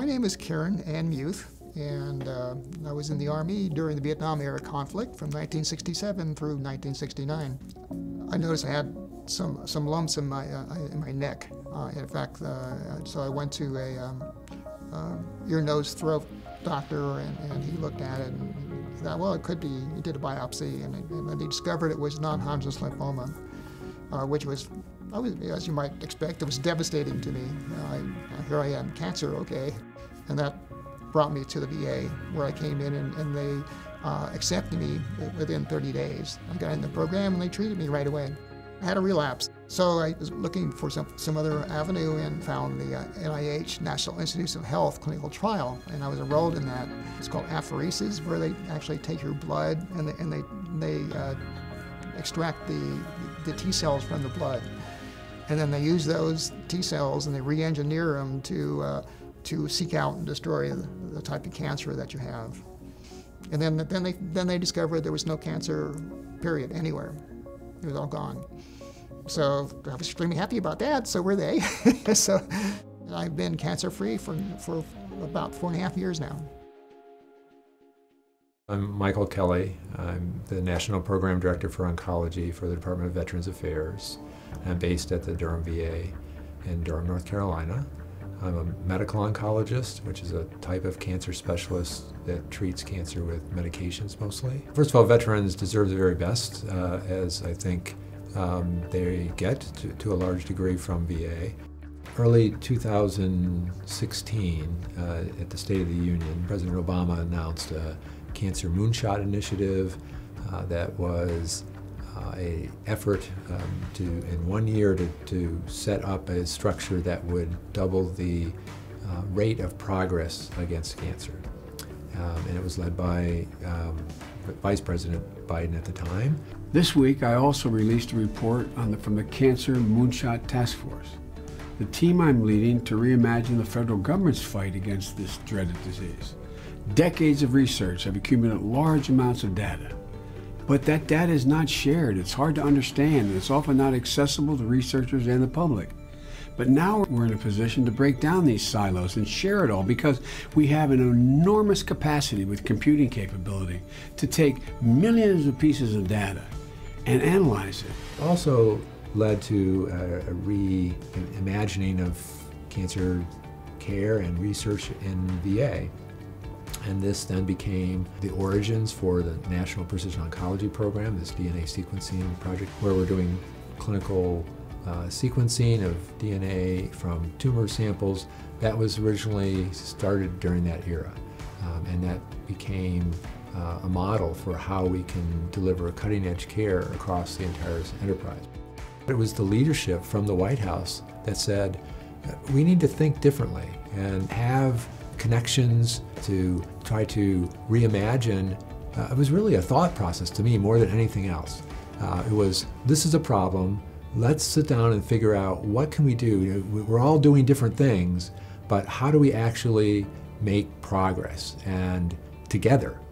My name is Karen Ann Muth, and I was in the Army during the Vietnam-era conflict from 1967 through 1969. I noticed I had some lumps in my neck. In fact, so I went to a ear, nose, throat doctor, and he looked at it and he thought, well, it could be. He did a biopsy, and he discovered it was non-Hodgkin's lymphoma, which was, as you might expect, it was devastating to me. Here I am, cancer, okay. And that brought me to the VA, where I came in and they accepted me within 30 days. I got in the program and they treated me right away. I had a relapse. So I was looking for some other avenue and found the NIH, National Institutes of Health clinical trial, and I was enrolled in that. It's called apheresis, where they actually take your blood and they extract the T cells from the blood. And then they use those T cells and they re-engineer them to seek out and destroy the type of cancer that you have. And then they discovered there was no cancer, period, anywhere. It was all gone. So I was extremely happy about that, so were they. So I've been cancer-free for about 4.5 years now. I'm Michael Kelly. I'm the National Program Director for Oncology for the Department of Veterans Affairs. I'm based at the Durham VA in Durham, North Carolina. I'm a medical oncologist, which is a type of cancer specialist that treats cancer with medications mostly. First of all, veterans deserve the very best, as I think they get to a large degree from VA. Early 2016, at the State of the Union, President Obama announced a Cancer Moonshot initiative that was an effort in 1 year to set up a structure that would double the rate of progress against cancer. And it was led by Vice President Biden at the time. This week, I also released a report from the Cancer Moonshot Task Force, the team I'm leading to reimagine the federal government's fight against this dreaded disease. Decades of research have accumulated large amounts of data. But that data is not shared, it's hard to understand, and it's often not accessible to researchers and the public. But now we're in a position to break down these silos and share it all, because we have an enormous capacity with computing capability to take millions of pieces of data and analyze it. Also led to a reimagining of cancer care and research in VA. And this then became the origins for the National Precision Oncology Program, this DNA sequencing project, where we're doing clinical sequencing of DNA from tumor samples. That was originally started during that era, and that became a model for how we can deliver cutting-edge care across the entire enterprise. It was the leadership from the White House that said, we need to think differently and have connections to try to reimagine. It was really a thought process to me more than anything else. It was, this is a problem, let's sit down and figure out what can we do. We're all doing different things, but how do we actually make progress and together?